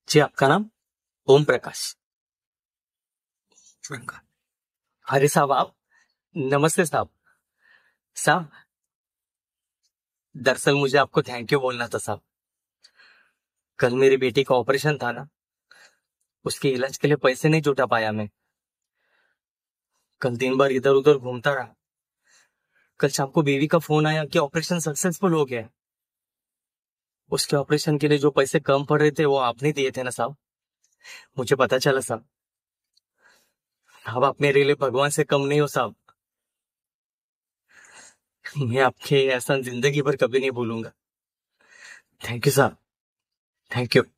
जी, आपका नाम? ओम प्रकाश। अरे साहब, आप? नमस्ते साहब। साहब, दरअसल मुझे आपको थैंक यू बोलना था साहब। कल मेरी बेटी का ऑपरेशन था ना, उसके इलाज के लिए पैसे नहीं जुटा पाया मैं। कल दिन भर इधर उधर घूमता रहा। कल शाम को बीवी का फोन आया कि ऑपरेशन सक्सेसफुल हो गया है। उसके ऑपरेशन के लिए जो पैसे कम पड़ रहे थे वो आपने दिए थे ना साहब। मुझे पता चला साहब। अब आप मेरे लिए भगवान से कम नहीं हो साहब। मैं आपके एहसान जिंदगी भर कभी नहीं भूलूंगा। थैंक यू साहब। Thank you.